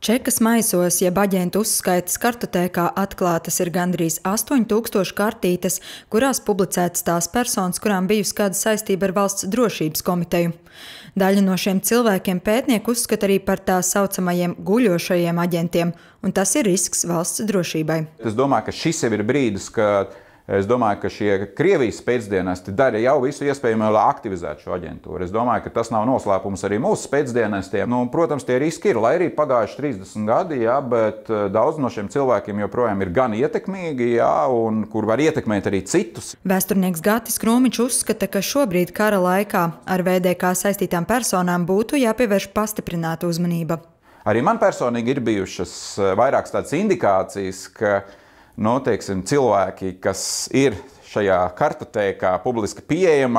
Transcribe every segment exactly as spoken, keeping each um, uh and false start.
Čekas maisos, jeb aģentu uzskaites kartotēkā atklātas ir gandrīz astoņi tūkstoši kartītes, kurās publicētas tās personas, kurām bijusi kāda saistība ar Valsts drošības komiteju. Daļa no šiem cilvēkiem pētnieki uzskata arī par tā saucamajiem guļošajiem aģentiem, un tas ir risks valsts drošībai. Es domāju, ka šis jau ir brīdis, kad es domāju, ka šie Krievijas spēcdienesti dara jau visu iespējamo, lai aktivizētu šo aģentūru. Es domāju, ka tas nav noslēpums arī mūsu spēcdienestiem. Nu, protams, tie riski ir, lai arī pagājuši trīsdesmit gadi, jā, bet daudz no šiem cilvēkiem joprojām ir gan ietekmīgi, jā, un kur var ietekmēt arī citus. Vēsturnieks Gatis Krūmiņš uzskata, ka šobrīd kara laikā ar V D K saistītām personām būtu jāpievērš pastiprināta uzmanība. Arī man personīgi ir bijušas vairākas tādas indikācijas, ka Nu, teiksim, cilvēki, kas ir šajā kartotēkā publiski pieejamā,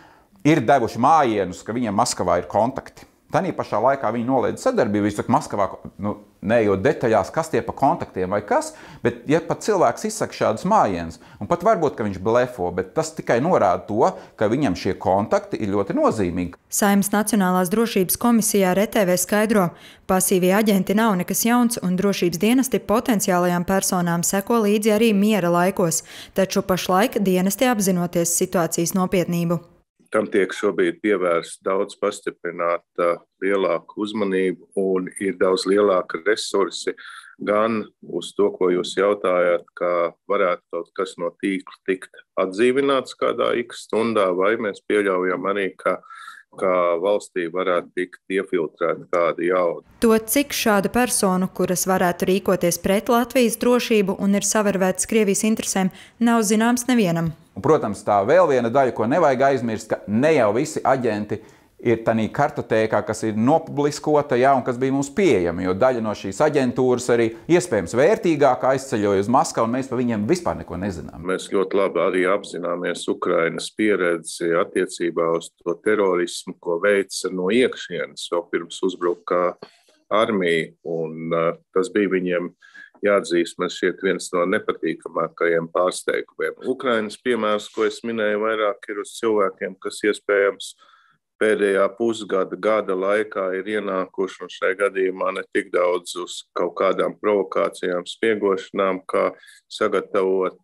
ir devuši mājienus, ka viņiem Maskavā ir kontakti. Tanī pašā laikā viņi noliedz sadarbību. Viņi saka, Maskavā, nu, neejot detaļās, kas tie pa kontaktiem vai kas, bet ja pat cilvēks izsaka šādus mājienus, un pat varbūt, ka viņš blefo, bet tas tikai norāda to, ka viņam šie kontakti ir ļoti nozīmīgi. Saeimas Nacionālās drošības komisijā R T V skaidro, pasīvie aģenti nav nekas jauns, un drošības dienesti potenciālajām personām seko līdzi arī miera laikos, taču pašlaik dienesti apzinoties situācijas nopietnību. Tam tiek šobrīd pievērsta daudz pastiprināta lielāka uzmanība un ir daudz lielāka resursi gan uz to, ko jūs jautājāt, ka varētu kaut kas no tīkla tikt atdzīvināts kādā x stundā, vai mēs pieļaujam arī, ka ka valstī varētu tikt iefiltrēta kāda jauda. To, cik šādu personu, kuras varētu rīkoties pret Latvijas drošību un ir savervētas Krievijas interesēm, nav zināms nevienam. Un, protams, tā vēl viena daļa, ko nevajag aizmirst, ka ne jau visi aģenti ir tanī kartotēkā, kas ir nopubliskota, jā, un kas bija mums pieejama, jo daļa no šīs aģentūras arī iespējams vērtīgāka aizceļoja uz Maskavu, un mēs par viņiem vispār neko nezinām. Mēs ļoti labi arī apzināmies Ukrainas pieredzi attiecībā uz to terorismu, ko veica no iekšienes, jau pirms uzbruka armija, un uh, tas bija viņiem jāatzīst, man šķiet viens no nepatīkamākajiem pārsteigumiem. Ukrainas piemērs, ko es minēju vairāk, ir uz cilvēkiem, kas iespējams pēdējā pusgada, gada laikā ir ienākuši, un šajā gadījumā ne tik daudz uz kaut kādām provokācijām, spiegošanām, kā sagatavot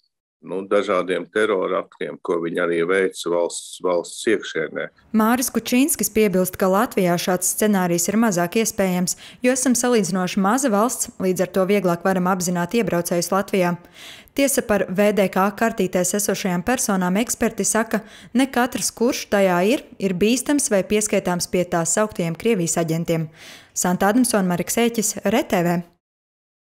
nu, dažādiem teroraktiem, ko viņi arī veica valsts, valsts iekšienē. Māris Kučinskis piebilst, ka Latvijā šāds scenārijs ir mazāk iespējams, jo esam salīdzinoši maza valsts, līdz ar to vieglāk varam apzināt iebraucējus Latvijā. Tiesa par V D K kartītēs esošajām personām eksperti saka, ne katrs, kurš tajā ir, ir bīstams vai pieskaitāms pie tās sauktiem Krievijas aģentiem. Santa Adamsona, Mareks Ēķis, R T V.